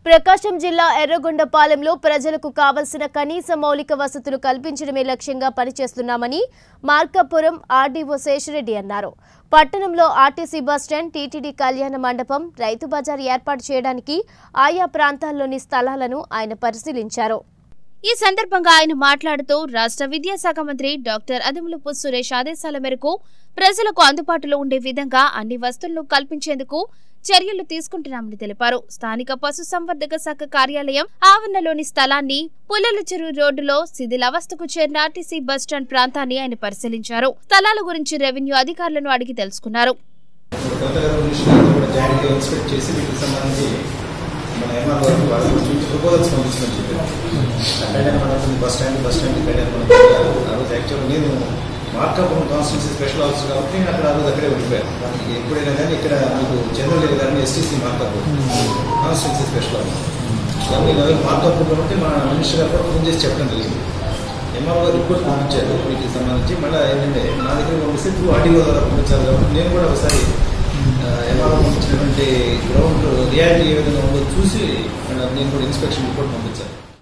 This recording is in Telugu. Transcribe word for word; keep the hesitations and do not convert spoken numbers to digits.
ప్రకాశం జిల్లా ఎర్రగొండపాలెంలో ప్రజలకు కావలసిన కనీస మౌలిక వసతులు కల్పించడమే లక్ష్యంగా పనిచేస్తున్నామని మార్కాపురం ఆర్డీఓ శేషరెడ్డి అన్నారు. పట్టణంలో ఆర్టీసీ బస్టాండ్, టీటీడీ కళ్యాణ మండపం, రైతు బజార్ ఏర్పాటు చేయడానికి ఆయా ప్రాంతాల్లోని స్థలాలను ఆయన పరిశీలించారు. ఈ సందర్భంగా ఆయన మాట్లాడుతూ రాష్ట్ర విద్యాశాఖ మంత్రి డాక్టర్ అదిములపు సురేష్ ఆదేశాల మేరకు ప్రజలకు అందుబాటులో ఉండే విధంగా అన్ని వసతులను కల్పించేందుకు చర్యలు తీసుకుంటున్నామని తెలిపారు. స్థానిక పశుసంవర్ధక శాఖ కార్యాలయం ఆవరణలోని స్థలాన్ని, పుల్లల చెరువు రోడ్డులో శిథిలావస్థకు చేరిన ఆర్టీసీ బస్టాండ్ ప్రాంతాన్ని ఆయన పరిశీలించారు. స్థలాల గురించి రెవెన్యూ అధికారులను అడిగి తెలుసుకున్నారు. మార్కాపురం కాన్స్టిట్యూన్సీ స్పెషల్ ఆఫీసర్ కాబట్టి నేను అక్కడ ఆ రోజు అక్కడే ఉండిపోయాను. ఎప్పుడైనా కానీ ఇక్కడ మీకు జనరల్ కానీ STC Markapuram constituency special officer కానీ మార్కాపురం కాబట్టి మా మినిస్టర్ గారు కూడా ఫోన్ చేసి చెప్పడం జరిగింది. ఎంఆర్ఓ రిపోర్ట్ పంపించారు వీటికి సంబంధించి. మళ్ళీ ఏంటంటే నా దగ్గర పంపిస్తే త్రూ ఆర్డీఓ ద్వారా పంపించాలి కాబట్టి నేను కూడా ఒకసారి ఎంఆర్ఓ పంపించినటువంటి గ్రౌండ్ రియాలిటీ ఏ విధంగా ఉందో చూసి నేను కూడా ఇన్స్పెక్షన్ రిపోర్ట్ పంపించాను.